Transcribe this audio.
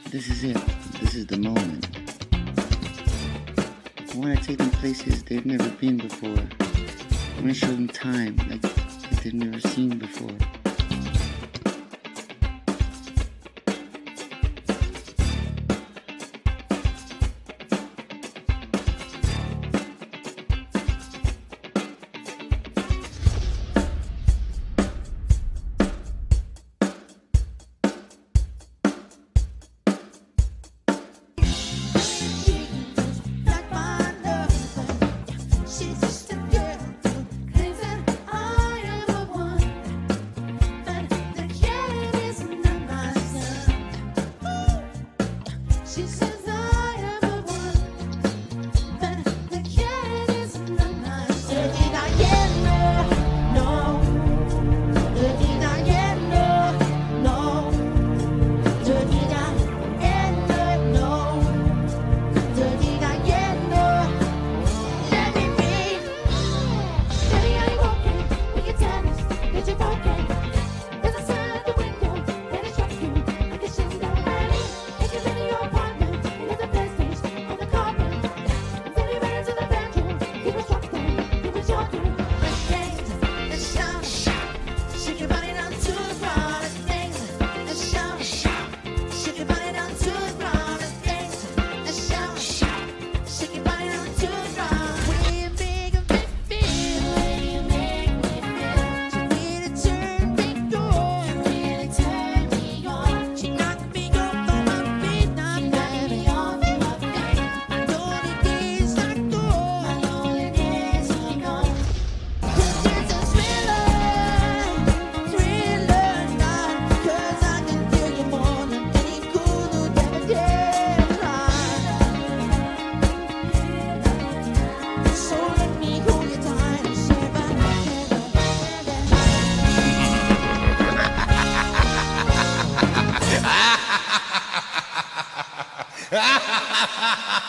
This is it. This is the moment. I want to take them places they've never been before. I want to show them time like they've never seen before. Ha ha ha ha ha!